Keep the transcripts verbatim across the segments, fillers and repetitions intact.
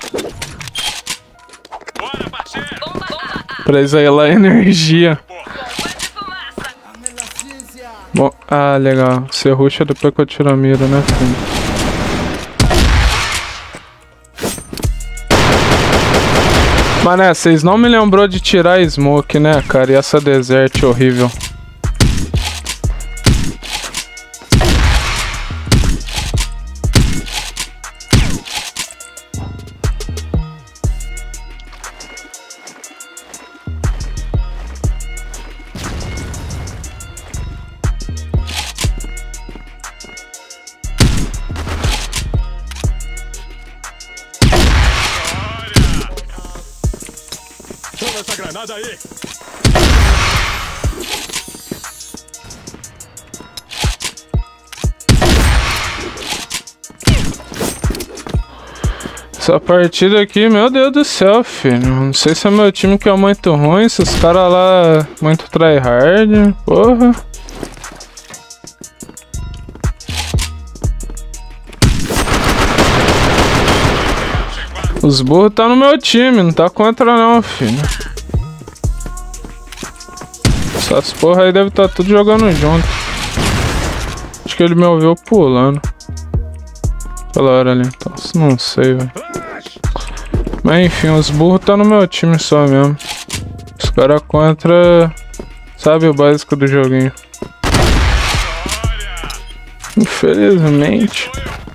Pra exalar energia. Bom, ah, legal. Você rusha depois que eu tiro a mira, né, filho? Mané, vocês não me lembrou de tirar a smoke, né, cara? E essa desert horrível. Toma essa granada aí! Essa partida aqui, meu Deus do céu, filho. Não sei se é meu time que é muito ruim, esses caras lá muito tryhard, porra. Os burros tá no meu time, não tá contra não, filho. Essas porra aí deve tá tudo jogando junto. Acho que ele me ouviu pulando. Pela hora ali, então, não sei, velho. Mas enfim, os burros tá no meu time só mesmo. Os caras contra... Sabe o básico do joguinho. Infelizmente.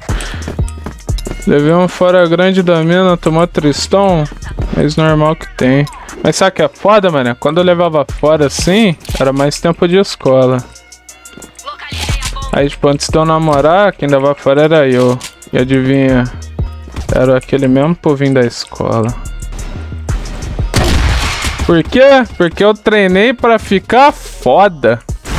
Levei um fora grande da mina, tomou tristão, mas normal que tem. Mas sabe o que é foda, mano? Quando eu levava fora assim, era mais tempo de escola. Aí, tipo, antes de eu namorar, quem dava fora era eu. E adivinha? Era aquele mesmo povinho da escola. Por quê? Porque eu treinei pra ficar foda.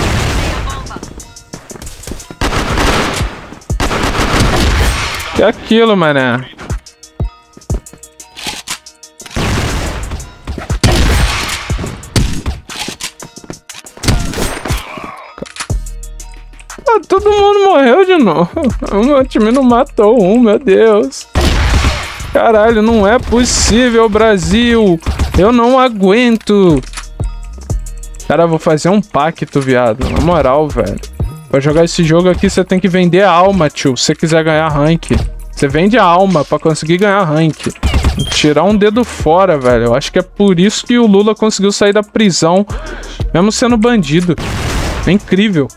Que é aquilo, mané? Ah, todo mundo morreu de novo. O meu time não matou um, meu Deus. Caralho, não é possível, Brasil. Eu não aguento. Cara, vou fazer um pacto, viado. Na moral, velho. Pra jogar esse jogo aqui, você tem que vender a alma, tio. Se você quiser ganhar rank. Você vende a alma pra conseguir ganhar rank. Tirar um dedo fora, velho. Eu acho que é por isso que o Lula conseguiu sair da prisão, mesmo sendo bandido. É incrível.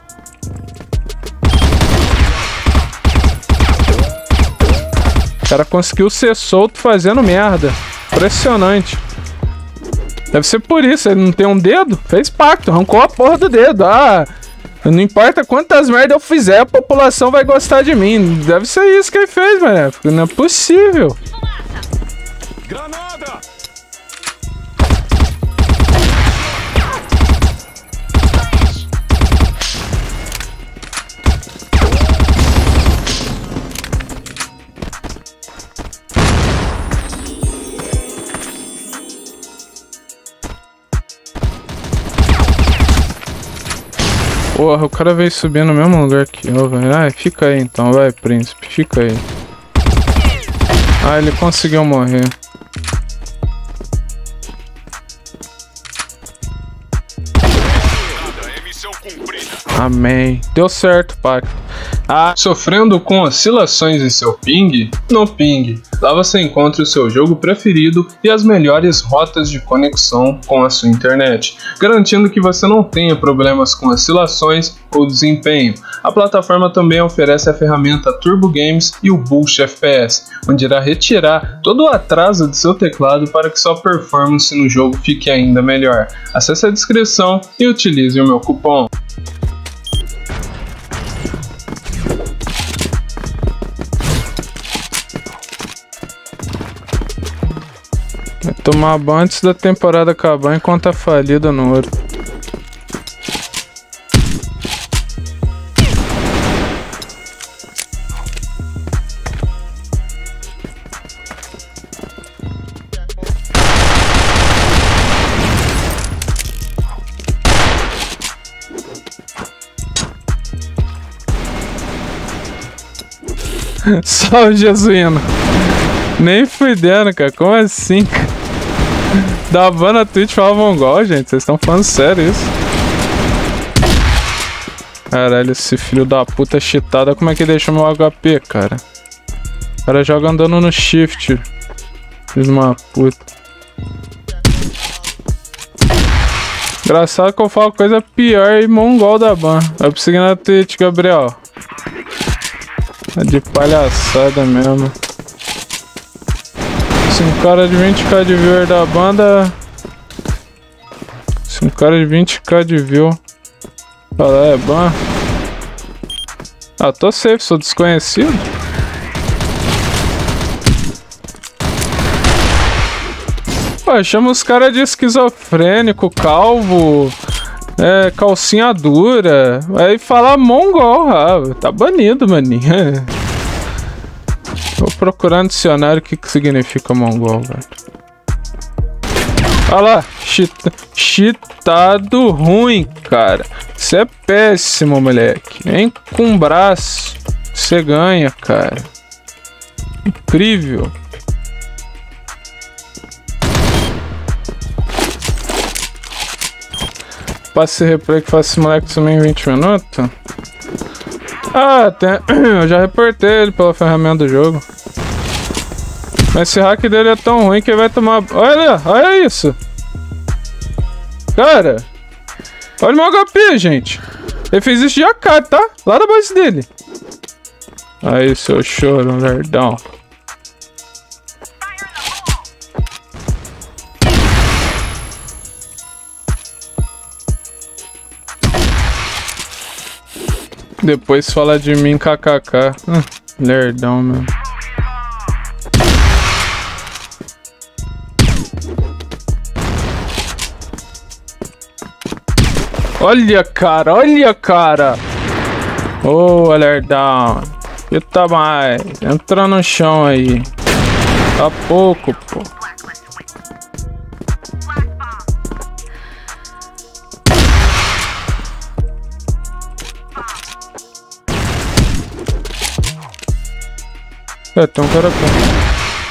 O cara conseguiu ser solto fazendo merda. Impressionante. Deve ser por isso. Ele não tem um dedo? Fez pacto. Arrancou a porra do dedo. Ah... Não importa quantas merdas eu fizer, a população vai gostar de mim. Deve ser isso que ele fez, mano. Porque não é possível. Granada! Porra, o cara veio subir no mesmo lugar que eu, velho. Ai, fica aí então, vai, príncipe, fica aí. Ah, ele conseguiu morrer. Amém. Deu certo, pacto. Ah, sofrendo com oscilações em seu ping? No Ping. Lá você encontra o seu jogo preferido e as melhores rotas de conexão com a sua internet, garantindo que você não tenha problemas com oscilações ou desempenho. A plataforma também oferece a ferramenta Turbo Games e o Boost F P S, onde irá retirar todo o atraso de seu teclado para que sua performance no jogo fique ainda melhor. Acesse a descrição e utilize o meu cupom. Vai tomar banho antes da temporada acabar enquanto tá falida no ouro. Só o Jesuíno. Nem fudendo, cara. Como assim, cara? Da ban na Twitch fala mongol, gente. Vocês estão falando sério isso? Caralho, esse filho da puta cheatada. Como é que deixa meu H P, cara? O cara joga andando no shift. Filho de uma puta. Engraçado que eu falo coisa pior e mongol da ban. Vai pro seguir na Twitch, Gabriel. É de palhaçada mesmo. Se um cara de vinte k de viewer da banda. Se um cara de vinte k de view. Fala, é ban. Ah, tô safe, sou desconhecido. Pô, chama os caras de esquizofrênico, calvo, é, calcinha dura. Aí fala mongol, ah, tá banido, maninho. Vou procurar no dicionário o que, que significa mongol, velho. Olha lá, chita, chitado ruim, cara. Isso é péssimo, moleque. Vem com braço. Você ganha, cara. Incrível. Passe replay que faça esse moleque sumir em vinte minutos. Ah, tem... eu já reportei ele pela ferramenta do jogo. Mas esse hack dele é tão ruim que ele vai tomar... Olha, olha isso. Cara. Olha o meu H P, gente. Ele fez isso de A K, tá? Lá da base dele. Aí, seu choro, lerdão. Depois fala de mim, kkk. Hum, lerdão, meu. Olha, cara, olha, cara. Ô, oh, lerdão. Eita mais. Entra no chão aí. Tá pouco, pô. É, tem um cara aqui.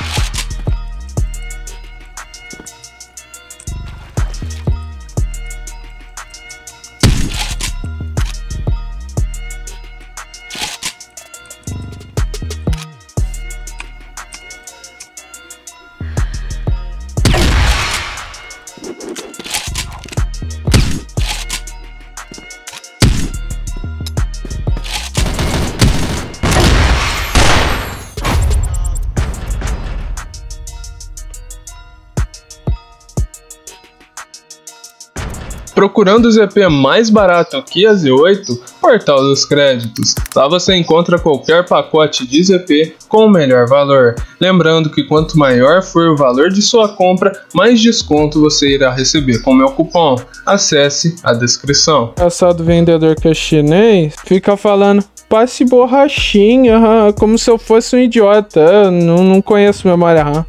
Procurando o Z P mais barato que a Z oito, Portal dos Créditos. Lá você encontra qualquer pacote de Z P com o melhor valor. Lembrando que quanto maior for o valor de sua compra, mais desconto você irá receber com meu cupom. Acesse a descrição. Engraçado vendedor que é chinês fica falando passe borrachinha, como se eu fosse um idiota. Eu não, não conheço memória RAM.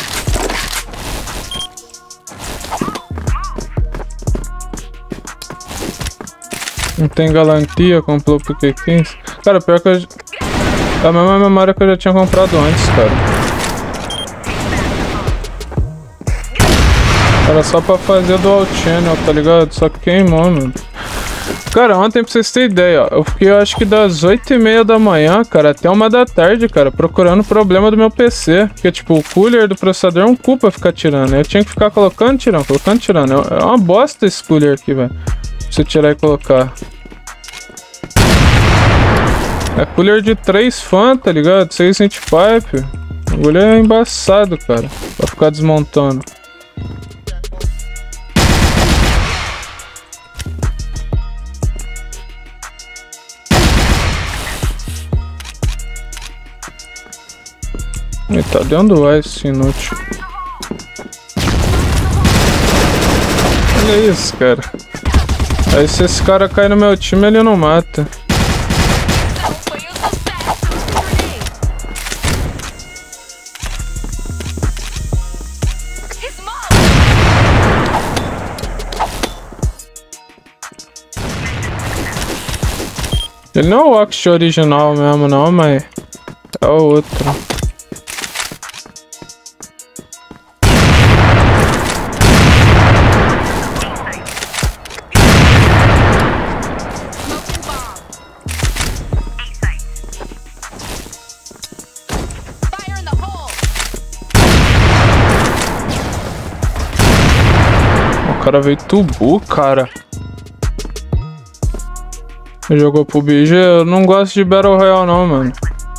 Não tem galantia, comprou por que quinze. Cara, pior que eu... É a mesma memória que eu já tinha comprado antes, cara. Era só pra fazer dual channel, tá ligado? Só que queimou, mano. Cara, ontem, pra vocês terem ideia, ó, eu fiquei, eu acho que das oito e meia da manhã, cara, até uma da tarde, cara, procurando o problema do meu P C. Porque, tipo, o cooler do processador é um cu pra ficar tirando. Eu tinha que ficar colocando, tirando, colocando, tirando. É uma bosta esse cooler aqui, velho. Você tirar e colocar. É cooler de três fãs, tá ligado? seis inch pipe. O bagulho é embaçado, cara. Pra ficar desmontando. Ele tá dentro do ice, inútil. Olha isso, cara. Aí se esse cara cair no meu time, ele não mata. Ele não é o Ox original mesmo não, mas é o outro. cara veio tubu, cara. Jogou pro B G. Eu não gosto de Battle Royale não, mano.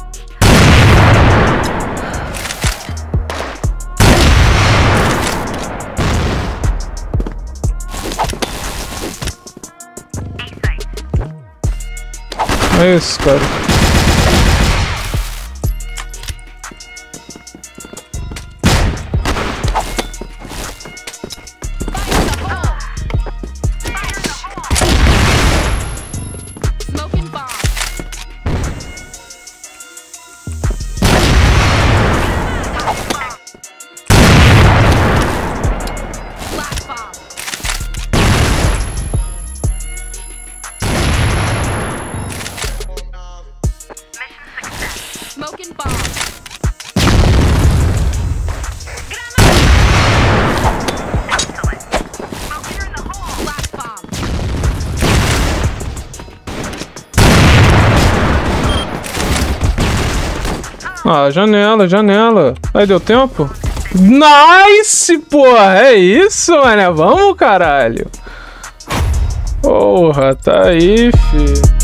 É isso, cara. Smoking bomb. Ah, janela, janela. Aí, deu tempo? Nice, porra! É isso, mano. Vamos, caralho. Porra, tá aí, filho.